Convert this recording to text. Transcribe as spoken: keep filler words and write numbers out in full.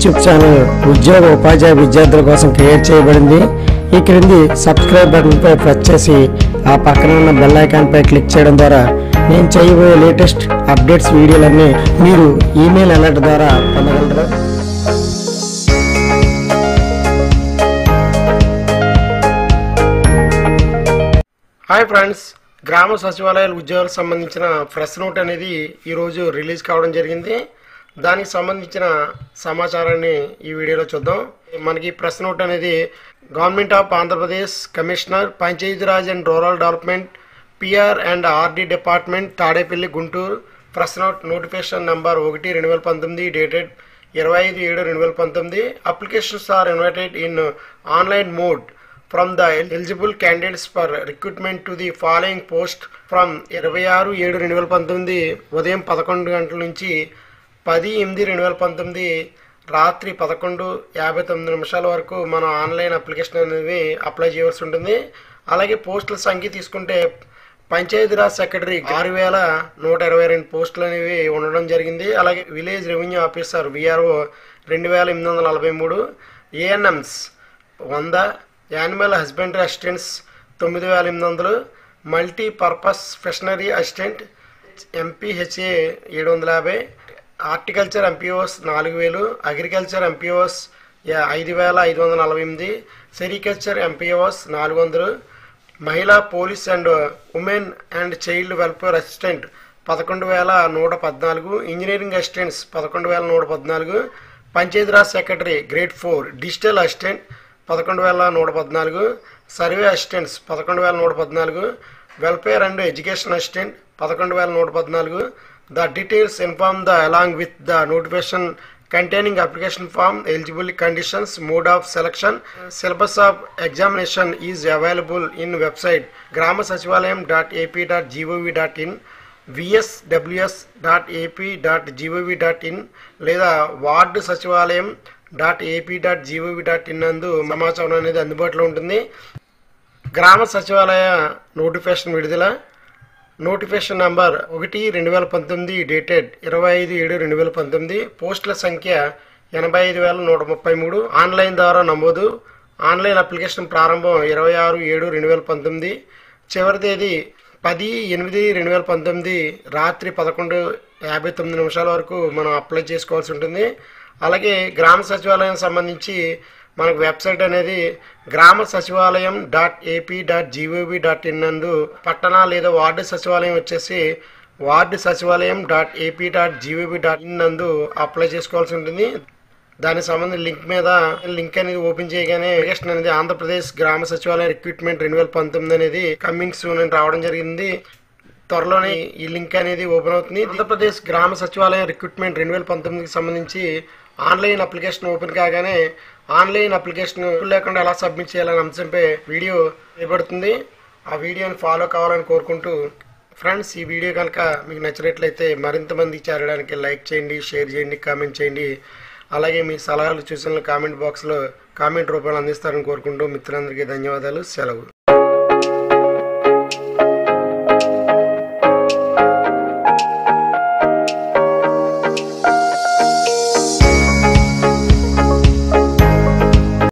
YouTube channel ఉద్యోగ ఉపాధ్యాయ విద్యార్థుల కోసం క్రియేట్ చేయబడింది. ఈ క్రింది సబ్స్క్రైబ్ బటన్పై ప్రెస్ చేసి ఆ పక్కన ఉన్న బెల్ ఐకాన్పై క్లిక్ చేయడం ద్వారా నేను చేయబోయే లేటెస్ట్ అప్డేట్స్ వీడియోలన్నీ మీరు ఈమెయిల్ అలర్ట్ ద్వారా పొందగలరు. హాయ్ ఫ్రెండ్స్, గ్రామ సచివాలయాల ఉద్యోగాలకు సంబంధించిన ప్రెస్ నోట్ అనేది ఈరోజు రిలీజ్ కావడం జరిగింది. దానికి సంబంధించిన సమాచారాన్ని ఈ వీడియోలో చూద్దాం. మనకి ప్రెస్ నోట్ అనేది government of Andhra Pradesh commissioner Panchayati Raj and rural development PR and RD department Tadepalli Guntur press note notification number ఒకటి రెండు వేల పంతొమ్మిది డేటెడ్ ఇరవై ఐదు ఏడు రెండు వేల పంతొమ్మిది applications are invited in online mode from the eligible candidates for recruitment to the following post from ఇరవై ఆరు ఏడు రెండు వేల పంతొమ్మిది ఉదయం పదకొండు గంటల నుంచి పది ఎనిమిది రెండు వేల పంతొమ్మిది రాత్రి పదకొండు యాభై తొమ్మిది నిమిషాల వరకు మనం ఆన్లైన్ అప్లికేషన్ అనేది అప్లై చేయవలసి ఉంటుంది. అలాగే పోస్టుల సంఖ్య తీసుకుంటే పంచాయతీరాజ్ సెక్రటరీ ఆరు వేల నూట ఇరవై రెండు పోస్టులు అనేవి ఉండడం జరిగింది. అలాగే విలేజ్ రెవెన్యూ ఆఫీసర్ విఆర్ఓ రెండు వేల ఎనిమిది వందల నలభై మూడు ఏఎన్ఎంస్ వంద యానిమల్ హస్బెండరీ అసిస్టెంట్స్ తొమ్మిది వేల ఎనిమిది వందలు మల్టీపర్పస్ ఫిషనరీ అసిస్టెంట్ ఎంపీహెచ్ఏ ఏడు వందల యాభై హార్టికల్చర్ ఎంపీఓస్ నాలుగు వేలు అగ్రికల్చర్ ఎంపీఓస్ ఐదు వేల ఐదు వందల నలభై ఎనిమిది సెరికల్చర్ ఎంపీఓస్ నాలుగు వందలు మహిళా police and women and child welfare assistant పదకొండు వేల నూట పద్నాలుగు ఇంజనీరింగ్ అసిస్టెంట్స్ పదకొండు వేల నూట పద్నాలుగు Panchayati Raj secretary grade four digital assistant పదకొండు వేల నూట పద్నాలుగు సర్వే అసిస్టెంట్స్ పదకొండు వేల నూట పద్నాలుగు వెల్ఫేర్ అండ్ ఎడ్యుకేషన్ అసిస్టెంట్ పదకొండు వేల నూట పద్నాలుగు the details inform the along with the notification containing application form eligibility conditions mode of selection syllabus of examination is available in website Grama Sachivalayam dot AP dot gov dot in VSWS dot AP dot gov dot in లేదా ward Sachivalayam dot AP dot gov dot in నందు సమాచారం అనేది అందుబాటులో ఉంటుంది. గ్రామ సచివాలయ notification విడుదల notification number ఒకటి రెండు వేల పంతొమ్మిది డేటెడ్ ఇరవై ఐదు ఏడు రెండు వేల పంతొమ్మిది పోస్టుల సంఖ్య ఎనభై ఐదు వేల నూట ముప్పై మూడు ఆన్లైన్ ద్వారా నమోదు ఆన్లైన్ అప్లికేషన్ ప్రారంభం ఇరవై ఆరు ఏడు రెండు వేల పంతొమ్మిది చివరి తేదీ పది ఎనిమిది రెండు వేల పంతొమ్మిది రాత్రి పదకొండు యాభై తొమ్మిది నిమిషాల వరకు మనం అప్లై చేసుకోవాల్సి ఉంటుంది. అలాగే గ్రామ సచివాలయం సంబంధించి మనకు వెబ్సైట్ అనేది Grama Sachivalayam dot AP dot gov dot in నందు పట్టణ లేదా వార్డు సచివాలయం వచ్చేసి ward Sachivalayam dot AP dot gov dot in నందు అప్లై చేసుకోవాల్సి ఉంటుంది. దానికి సంబంధించిన లింక్ మీద లింక్ అనేది ఓపెన్ చేయగానే అప్లికేషన్ అనేది ఆంధ్రప్రదేశ్ గ్రామ సచివాలయం రిక్రూట్మెంట్ రెండు వేల పంతొమ్మిది అనేది కమింగ్ సూన్ అని రావడం జరిగింది. త్వరలోనే ఈ లింక్ అనేది ఓపెన్ అవుతుంది. ఆంధ్రప్రదేశ్ గ్రామ సచివాలయం రిక్రూట్మెంట్ రెండు వేల పంతొమ్మిదికి సంబంధించి ఆన్లైన్ అప్లికేషన్ ఓపెన్ కాగానే ఆన్లైన్ అప్లికేషన్ లేకుండా ఎలా సబ్మిట్ చేయాలనే అంశంపై వీడియో చేయబడుతుంది. ఆ వీడియోని ఫాలో కావాలని కోరుకుంటూ ఫ్రెండ్స్, ఈ వీడియో కనుక మీకు నచ్చినట్లయితే మరింత మందికి చేరడానికి లైక్ చేయండి, షేర్ చేయండి, కామెంట్ చేయండి. అలాగే మీ సలహాలు సూచనలు కామెంట్ బాక్స్లో కామెంట్ రూపంలో అందిస్తారని కోరుకుంటూ మిత్రులందరికీ ధన్యవాదాలు. సెలవు.